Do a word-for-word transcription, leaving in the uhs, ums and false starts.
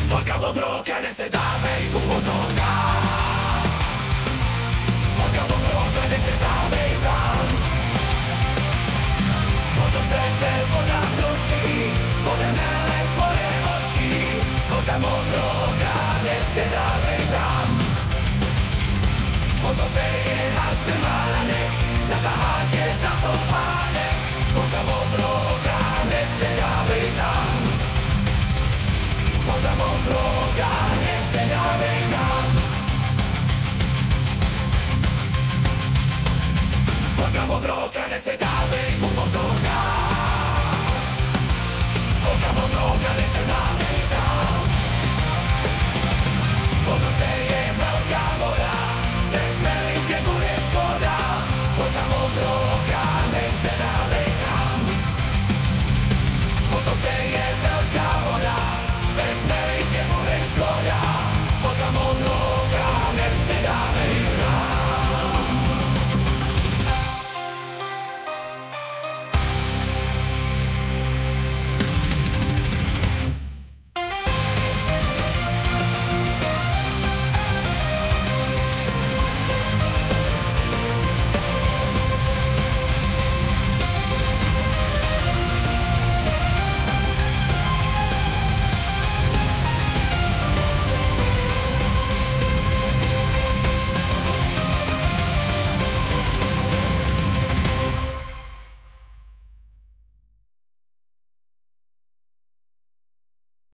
Poca modroga ne se dávej u podnoga. Poca modroga ne se dávej tam. Potom se voda točí, bude mele tvoje oči. Poca modroga ne se dávej tam. Potom se je nastrmánek, zatáháte za to pánek. Poca modroga ne se dávej tam. Poca modroga ne se dávej tam. Poca modroga ne se dávej u podnoga. Poca modroga ne se dávej.